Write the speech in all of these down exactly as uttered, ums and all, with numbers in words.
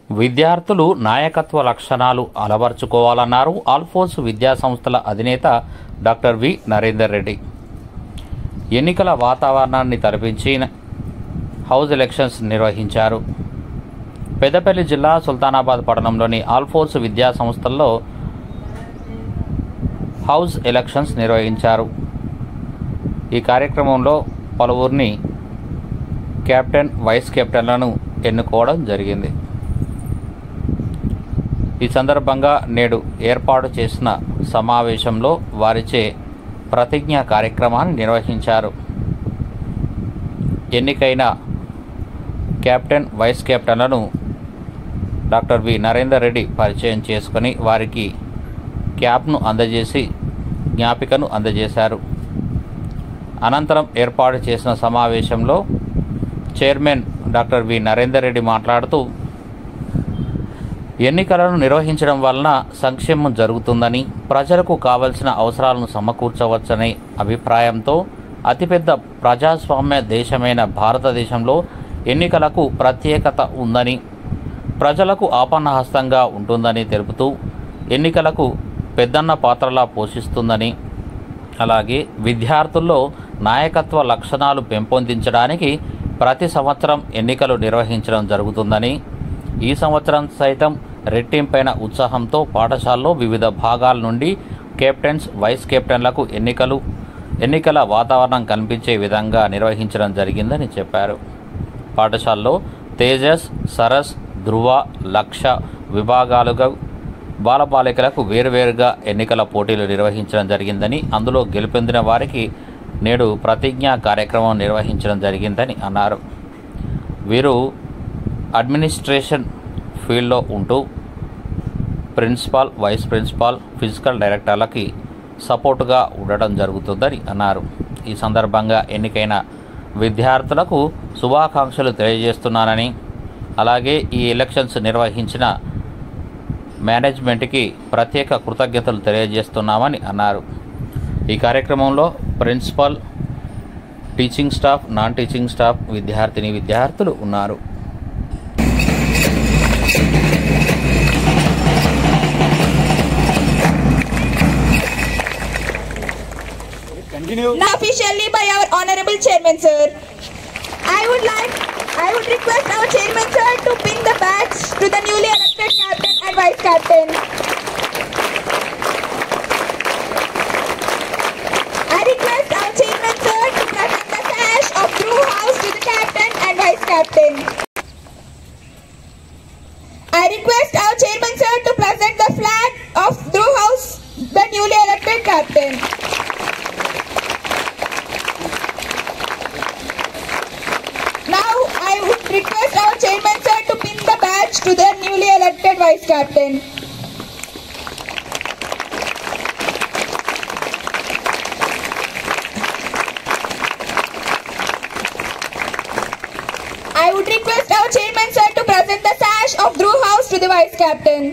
విద్యార్థులు నాయకత్వ లక్షణాలు అలవర్చుకోవాలన్నారు ఆల్ఫోన్స్ విద్యా సంస్థల అధినేత డాక్టర్ వి నరేందర్ రెడ్డి. ఎన్నికల వాతావరణాన్ని తలపించి హౌస్ ఎలక్షన్స్ నిర్వహించారు. పెద్దపల్లి జిల్లా సుల్తానాబాద్ పట్టణంలోని ఆల్ఫోన్స్ విద్యా సంస్థల్లో హౌస్ ఎలక్షన్స్ నిర్వహించారు. ఈ కార్యక్రమంలో పలువురిని కెప్టెన్, వైస్ కెప్టెన్లను ఎన్నుకోవడం జరిగింది. ఈ సందర్భంగా నేడు ఏర్పాటు చేసిన సమావేశంలో వారిచే ప్రతిజ్ఞ కార్యక్రమాన్ని నిర్వహించారు. ఎన్నికైన కెప్టెన్, వైస్ కెప్టెన్లను డాక్టర్ వి నరేందర్ రెడ్డి పరిచయం చేసుకుని వారికి క్యాప్ను అందజేసి జ్ఞాపికను అందజేశారు. అనంతరం ఏర్పాటు చేసిన సమావేశంలో chairman doctor V Narender Reddy మాట్లాడుతూ, ఎన్నికలను నిర్వహించడం వలన సంక్షేమం జరుగుతుందని, ప్రజలకు కావలసిన అవసరాలను సమకూర్చవచ్చనే అభిప్రాయంతో అతిపెద్ద ప్రజాస్వామ్య దేశమైన భారతదేశంలో ఎన్నికలకు ప్రత్యేకత ఉందని, ప్రజలకు ఆపన్నహస్తంగా ఉంటుందని తెలుపుతూ, ఎన్నికలకు పెద్దన్న పాత్రలా పోషిస్తుందని, అలాగే విద్యార్థుల్లో నాయకత్వ లక్షణాలు పెంపొందించడానికి ప్రతి సంవత్సరం ఎన్నికలు నిర్వహించడం జరుగుతుందని, ఈ సంవత్సరం సైతం రెట్టింపైన ఉత్సాహంతో పాఠశాలలో వివిధ భాగాల నుండి కెప్టెన్స్, వైస్ కెప్టెన్లకు ఎన్నికలు ఎన్నికల వాతావరణం కనిపించే విధంగా నిర్వహించడం జరిగిందని చెప్పారు. పాఠశాలలో తేజస్, సరస్, ధృవ, లక్ష విభాగాలుగా బాలబాలికలకు వేరువేరుగా ఎన్నికల పోటీలు నిర్వహించడం జరిగిందని, అందులో గెలుపొందిన వారికి నేడు ప్రతిజ్ఞా కార్యక్రమం నిర్వహించడం జరిగిందని అన్నారు. వీరు అడ్మినిస్ట్రేషన్ ఫీల్డ్లో ఉంటూ ప్రిన్సిపాల్, వైస్ ప్రిన్సిపాల్, ఫిజికల్ డైరెక్టర్లకి సపోర్టుగా ఉండడం జరుగుతుందని అన్నారు. ఈ సందర్భంగా ఎన్నికైన విద్యార్థులకు శుభాకాంక్షలు తెలియజేస్తున్నానని, అలాగే ఈ ఎలక్షన్స్ నిర్వహించిన మేనేజ్మెంట్కి ప్రత్యేక కృతజ్ఞతలు తెలియజేస్తున్నామని అన్నారు. ఈ కార్యక్రమంలో principal, teaching staff, non teaching staff, విద్యార్థిని విద్యార్థులు ఉన్నారు. Now officially by our honorable chairman sir, I would like I would request our chairman sir to pin the badge to the newly elected captain and vice captain. I request our chairman sir to present the sash of Dhruv House to the captain and vice captain. I request our chairman sir to present the flag of Dhruv House, the newly elected captain. Now I would request our chairman sir to pin the badge to the newly elected vice captain. I would request our chairman sir to present the sash of Dhruv House to the vice captain.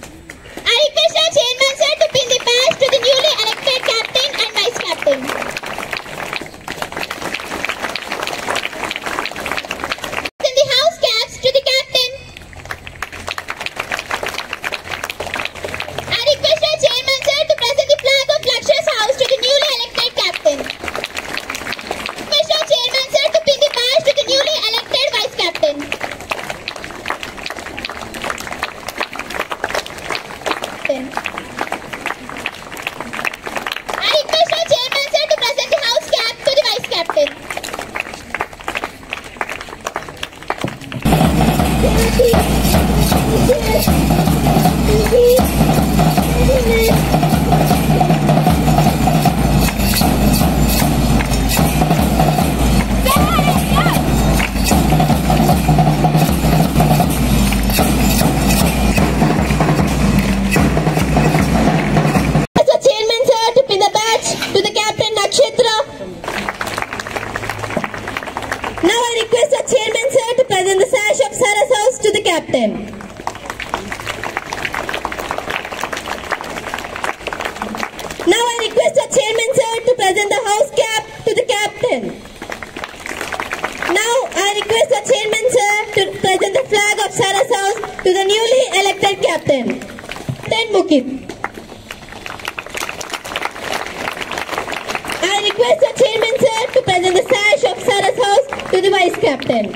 I request our chairman sir to pin the badge to the newly elected captain and vice captain. captain. Now I request our chairman sir to present the house cap to the captain. Now I request our chairman sir to present the flag of Saras House to the newly elected captain. Then Mukit. I request our chairman sir to present the sash of Saras House to the vice captain.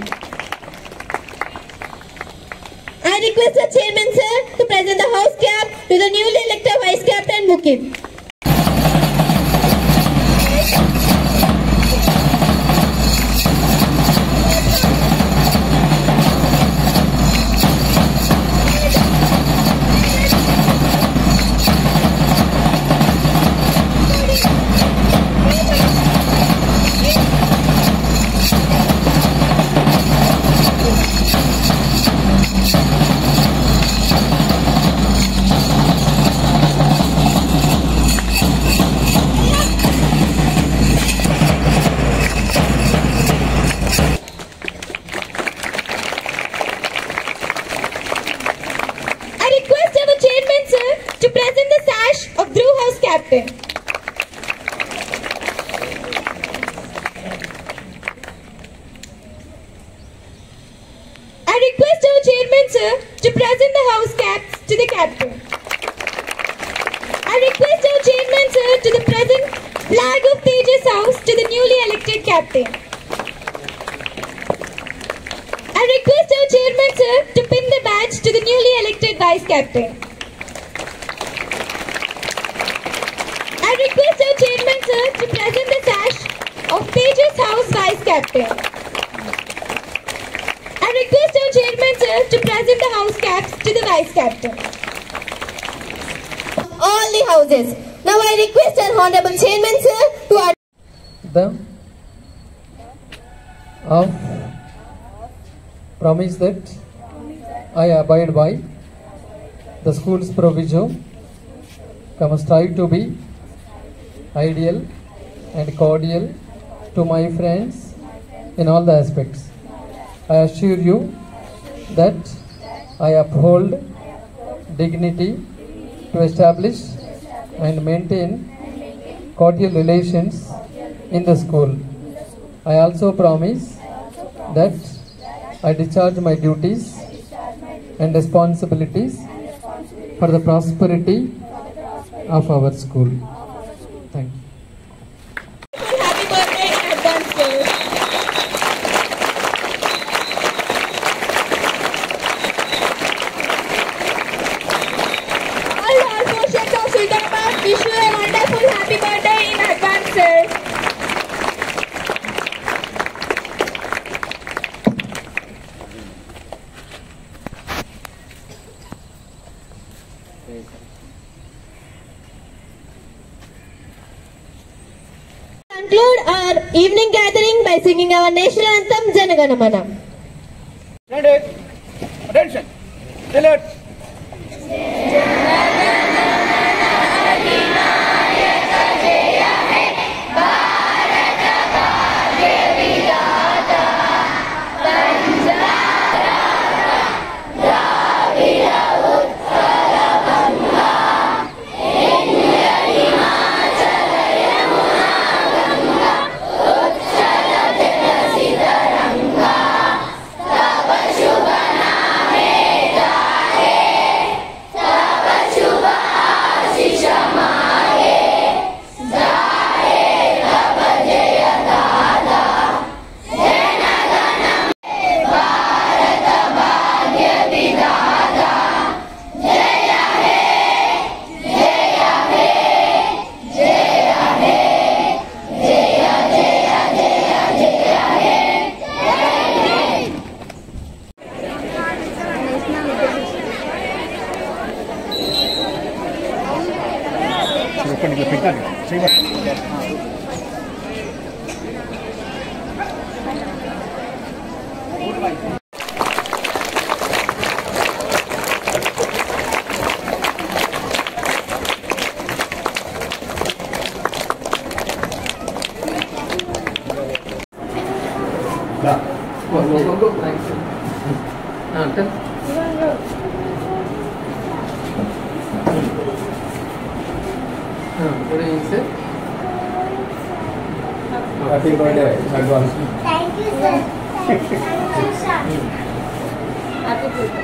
I request our chairman sir to present the house cap to the newly elected vice captain Mukit. Captain. I request our chairman sir to present the house caps to the captain. I request our chairman sir to the present flag of Tejas House to the newly elected captain. I request our chairman sir to pin the badge to the newly elected vice captain. I request our chairman sir to present the sash of Tejas House vice captain. I request our chairman sir to present the house caps to the vice captain. All the houses. Now I request our honorable chairman sir to the of promise that I abide by the school's proviso, come strive to be ideal and cordial to my friends in all the aspects. I assure you that I uphold dignity to establish and maintain cordial relations in the school. I also promise that I discharge my duties and responsibilities for the prosperity of our school. Thank you. happy birthday in advance, sir. All our portions of Sultanabad wish you a wonderful happy birthday in advance, sir. Conclude our evening gathering by singing our national anthem Jana Gana Mana. Attention! Alert! Go, go, go, go. Thank you. Now, Good evening, sir. Happy birthday, advance. Thank you, sir. Thank you, sir. Happy birthday.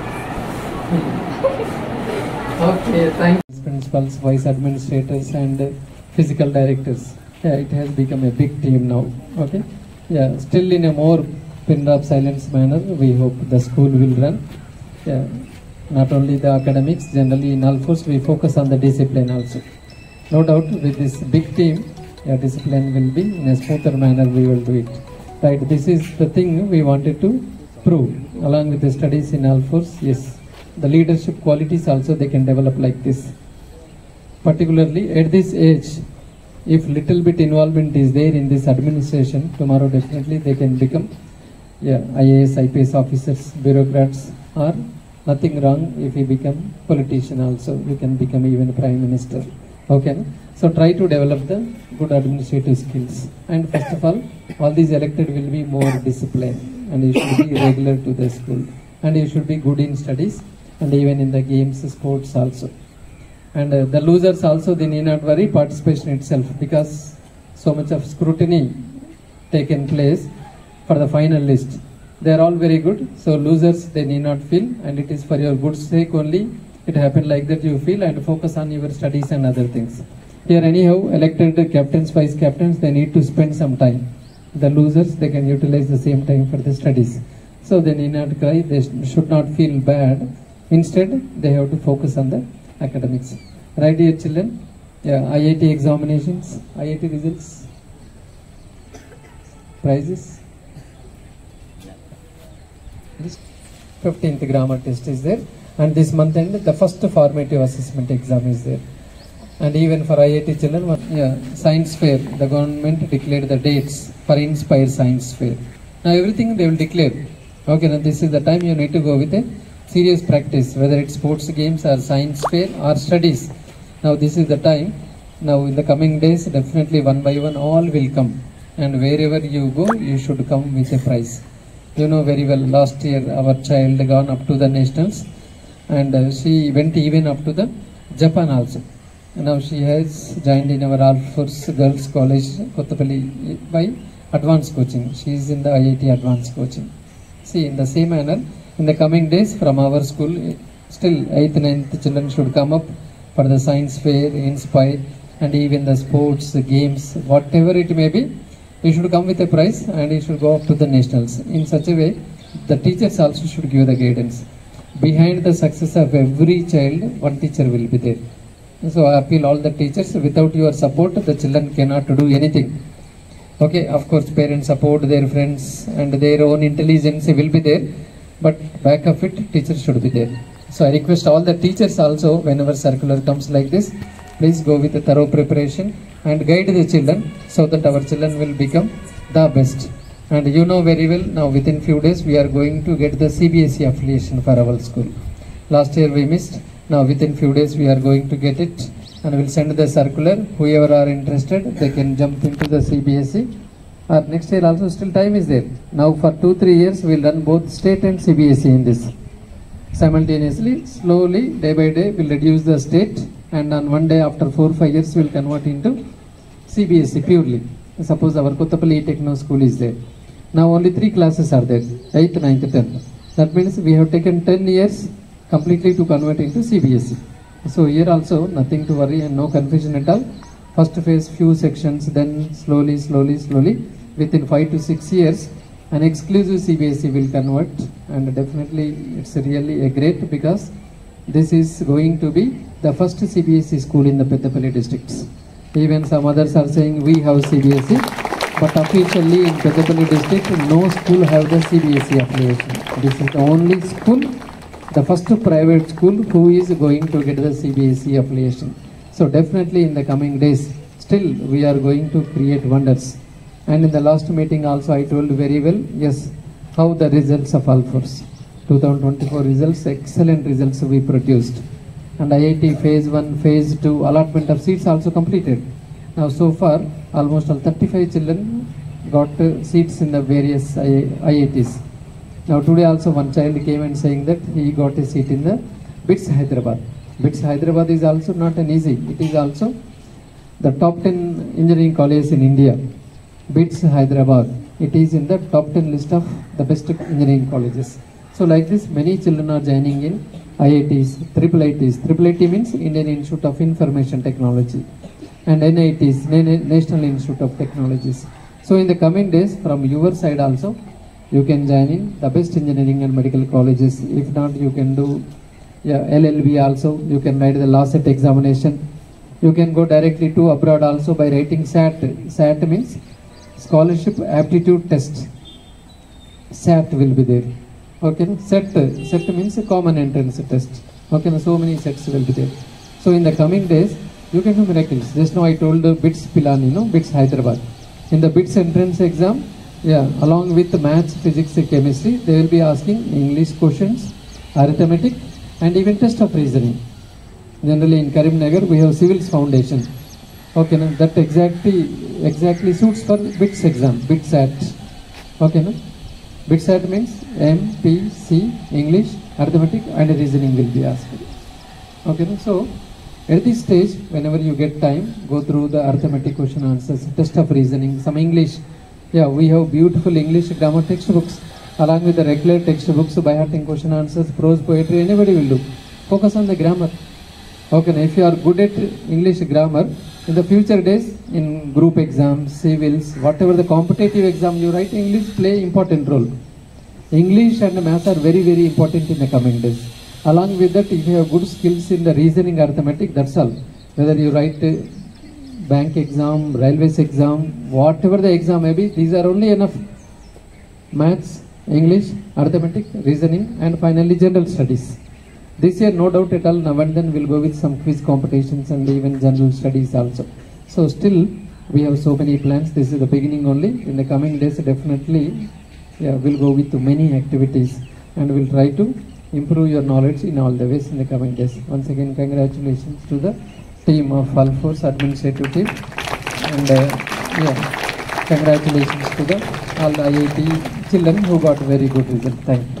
Okay, thanks. Principals, vice administrators, and uh, physical directors. Yeah, it has become a big team now. Okay. Yeah, still in a more pin drop silence manner. We hope the school will run. Yeah, not only the academics. Generally, in Alphors, we focus on the discipline also. No doubt, with this big team, yeah, discipline will be in a smoother manner. We will do it. Right. This is the thing we wanted to prove. Along with the studies in Alphors, yes, the leadership qualities also they can develop like this. Particularly at this age, if little bit involvement is there in this administration, tomorrow definitely they can become yeah, I A S, I P S officers, bureaucrats, or nothing wrong if we become politician also. We can become even prime minister. Okay. So try to develop the good administrative skills. And first of all, all these elected will be more disciplined, and you should be regular to the school, and you should be good in studies, and even in the games, sports also. And uh, the losers also, they need not worry participation itself, because so much of scrutiny taken place for the final list. They are all very good, so losers they need not feel, and it is for your good sake only. It happened like that you feel, and focus on your studies and other things. Here anyhow, elected captains, vice captains, they need to spend some time. The losers, they can utilize the same time for the studies. So they need not cry, they sh should not feel bad. Instead, they have to focus on the academics. Right, dear children? Yeah, I I T examinations, I I T results, prizes. This fifteenth grammar test is there, and this month end the first formative assessment exam is there. And even for I I T children, yeah, science fair, the government declared the dates for Inspire Science Fair. Now everything they will declare. Okay, now this is the time you need to go with a serious practice, whether it's sports games or science fair or studies. Now this is the time. Now in the coming days, definitely one by one all will come, and wherever you go, you should come with a prize. You know very well, last year our child gone up to the nationals, and uh, she went even up to the Japan also. Now she has joined in our Alphors Girls College, Kottapalli, by advanced coaching. She is in the I I T advanced coaching. See, in the same manner, in the coming days from our school, still eighth, ninth children should come up for the science fair, Inspire, and even the sports, games, whatever it may be. You should come with a prize, and you should go up to the nationals. In such a way, the teachers also should give the guidance. Behind the success of every child, one teacher will be there. So I appeal all the teachers, without your support, the children cannot do anything. Okay, of course, parents support, their friends and their own intelligence will be there, but back of it, teachers should be there. So I request all the teachers also, whenever circular comes like this, please go with a thorough preparation and guide the children, so that our children will become the best. And you know very well, now within few days, we are going to get the C B S E affiliation for our school. Last year we missed. Now within few days we are going to get it, and we will send the circular. Whoever are interested, they can jump into the C B S E. Or next year also still time is there. Now for two, three years we will run both state and C B S E in this. Simultaneously, slowly, day by day, we will reduce the state, and on one day after four, five years we will convert into C B S E purely. Suppose our Kottapalli Techno School is there. Now only three classes are there, eighth, ninth, tenth. That means we have taken ten years completely to convert into C B S E. So here also nothing to worry and no confusion at all. First phase few sections, then slowly, slowly, slowly, within five to six years, an exclusive C B S E will convert, and definitely it's really a great, because this is going to be the first C B S E school in the Peddapalli districts. Even some others are saying we have C B S E, but officially in Peddapalli district no school have the C B S E affiliation. This is the only school, the first private school who is going to get the C B S E affiliation. So definitely in the coming days, still we are going to create wonders. And in the last meeting also I told very well, yes, how the results of Alphors. twenty twenty-four results, excellent results we produced. And I I T phase one, phase two, allotment of seats also completed. Now so far, almost all thirty-five children got uh, seats in the various I I Ts. Now today also one child came and saying that he got a seat in the BITS Hyderabad. BITS Hyderabad is also not an easy. It is also the top ten engineering colleges in India. BITS Hyderabad. It is in the top ten list of the best engineering colleges. So like this, many children are joining in I I Ts, triple I Ts. Triple I T means Indian Institute of Information Technology, and N I Ts, National Institute of Technologies. So in the coming days, from your side also, you can join in the best engineering and medical colleges. If not, you can do yeah, L L B also. You can write the law set examination. You can go directly to abroad also by writing S A T. S A T means Scholarship Aptitude Test. S A T will be there. Okay, set set means a common entrance test. Okay, so many sets will be there. So in the coming days, you can do miracles. Just now I told the BITS Pilani, no, BITS Hyderabad. In the BITS entrance exam, yeah, along with the maths, physics, chemistry, they will be asking English questions, arithmetic, and even test of reasoning. Generally in Karimnagar, we have Civils Foundation. Okay, no, that exactly exactly suits for BITS exam, BITS A T. Okay, no. BITS A T means M, P, C, English, arithmetic, and reasoning will be asked. Okay, no? So at this stage, whenever you get time, go through the arithmetic question answers, test of reasoning, some English. Yeah, we have beautiful English grammar textbooks along with the regular textbooks, by hearting question answers, prose, poetry, anybody will do. Focus on the grammar. Okay, now if you are good at English grammar, in the future days, in group exams, civils, whatever the competitive exam you write, English play important role. English and maths are very, very important in the coming days. Along with that, if you have good skills in the reasoning, arithmetic, that's all. Whether you write uh, bank exam, railways exam, whatever the exam may be, these are only enough. Maths, English, arithmetic, reasoning, and finally general studies. This year, no doubt at all, now and then we'll go with some quiz competitions and even general studies also. So still, we have so many plans. This is the beginning only. In the coming days, definitely, yeah, we'll go with many activities and we'll try to improve your knowledge in all the ways in the coming days. Once again, congratulations to the team of Alforce administrative team, and uh, yeah, congratulations to the all the I I T children who got very good result. Thank you.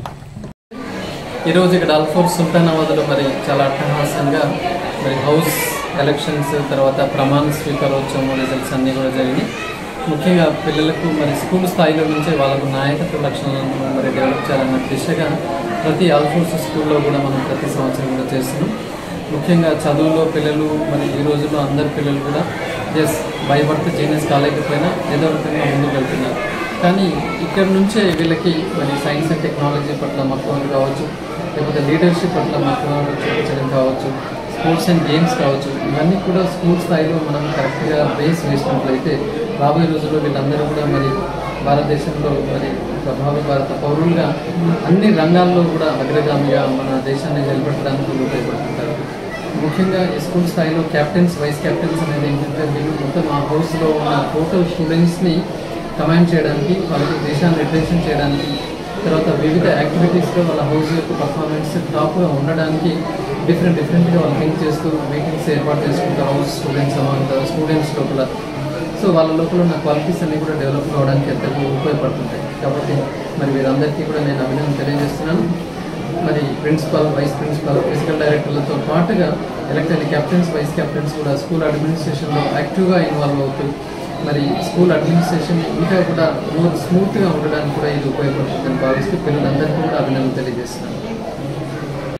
ఈరోజు ఇక్కడ అల్ఫోర్స్ సుల్తానాబాద్లో మరి చాలా అట్టహాసంగా మరి house elections తర్వాత ప్రమాణ స్వీకారోత్సవం results అన్నీ కూడా జరిగినాయి. ముఖ్యంగా పిల్లలకు మరి స్కూల్ స్థాయిలో నుంచే వాళ్ళకు నాయకత్వ లక్షణాలను మరి డెవలప్ చేయాలన్న దిశగా ప్రతి అల్ఫోర్స్ స్కూల్లో కూడా మనం ప్రతి సంవత్సరం కూడా చేస్తున్నాం. ముఖ్యంగా చదువులో పిల్లలు మరి ఈ రోజుల్లో అందరు పిల్లలు కూడా జస్ట్ బై బర్త్ జీనియస్ కాలేకపోయినా ఏదో రకంగా ముందుకు వెళ్తున్నారు. కానీ ఇక్కడ నుంచే వీళ్ళకి మరి సైన్స్ అండ్ టెక్నాలజీ పట్ల మక్కువ కావచ్చు, లేకపోతే లీడర్షిప్ పట్ల మక్కువ చూపించడం కావచ్చు, స్పోర్ట్స్ అండ్ గేమ్స్ కావచ్చు, ఇవన్నీ కూడా స్కూల్ స్థాయిలో మనం కరెక్ట్గా బేస్ వేసినట్లయితే రాబోయే రోజుల్లో వీళ్ళందరూ కూడా మరి భారతదేశంలో మరి ప్రభావి భారత పౌరులుగా అన్ని రంగాల్లో కూడా అగ్రగామిగా మన దేశాన్ని నిలబెట్టడానికి ఉపయోగపడుతుంటారు. ముఖ్యంగా ఈ స్కూల్ స్థాయిలో క్యాప్టెన్స్, వైస్ క్యాప్టెన్స్ అనేది ఏంటంటే వీళ్ళు మొత్తం ఆ హౌస్లో ఉన్న టోటల్ స్టూడెంట్స్ని కమాండ్ చేయడానికి, వాళ్ళకి దేశాన్ని రిప్రజెంట్ చేయడానికి, తర్వాత వివిధ యాక్టివిటీస్లో వాళ్ళ హౌస్ యొక్క పర్ఫార్మెన్స్ టాప్గా ఉండడానికి డిఫరెంట్ డిఫరెంట్గా వాళ్ళు థింక్ చేస్తూ మీటింగ్స్ ఏర్పాటు చేసుకుంటారు హౌస్ స్టూడెంట్స్ అమౌంట్ స్టూడెంట్స్ లోపల. సో వాళ్ళ లోపల ఉన్న క్వాలిటీస్ అన్నీ కూడా డెవలప్ కావడానికి ఎంతగా ఉపయోగపడుతుంటాయి. కాబట్టి మరి వీరందరికీ కూడా నేను అభినందన తెలియజేస్తున్నాను. మరి ప్రిన్సిపల్, వైస్ ప్రిన్సిపల్, ఫిజికల్ డైరెక్టర్లతో పాటుగా ఎలక్టెడ్ కెప్టెన్స్, వైస్ కెప్టెన్స్ కూడా స్కూల్ అడ్మినిస్ట్రేషన్లో యాక్టివ్గా ఇన్వాల్వ్ అవుతూ మరి స్కూల్ అడ్మినిస్ట్రేషన్ ఇంకా కూడా మోర్ స్మూత్గా ఉండడానికి కూడా ఇది ఉపయోగపడుతుందని భావిస్తూ పిల్లలందరికీ కూడా అభినందన తెలియజేస్తున్నాను.